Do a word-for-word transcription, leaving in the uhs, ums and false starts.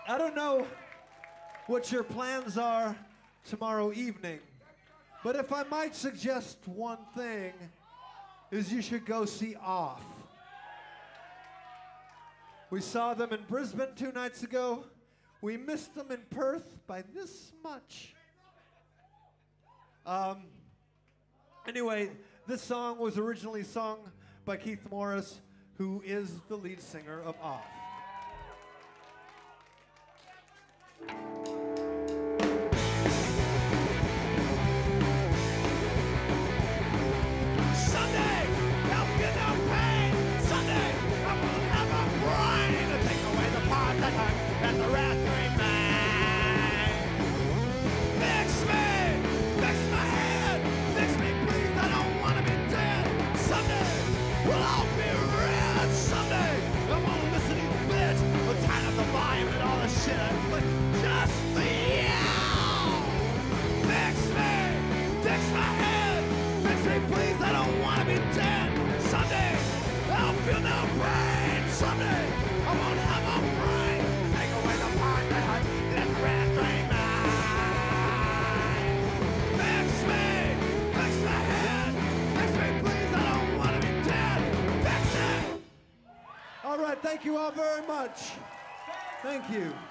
I don't know what your plans are tomorrow evening, but if I might suggest one thing, is you should go see Off. We saw them in Brisbane two nights ago. We missed them in Perth by this much. Um, anyway, this song was originally sung by Keith Morris, who is the lead singer of Off. Someday, there'll be no pain. Someday, I will have a brain to take away the part that hurt and the rest remain. Fix me, fix my head, fix me please, I don't want to be dead. Someday, we'll all be red. Someday, I won't listen to you, bitch. We'll turn up the volume and all the shit I put just for you. Fix me, fix my head, fix me please, I don't want to be dead. Someday, I'll feel no pain. Someday, I won't have a brain. Take away the part that hurt, let the rest remain. Fix me, fix my head, fix me please, I don't want to be dead. Fix it! All right, thank you all very much. Thank you.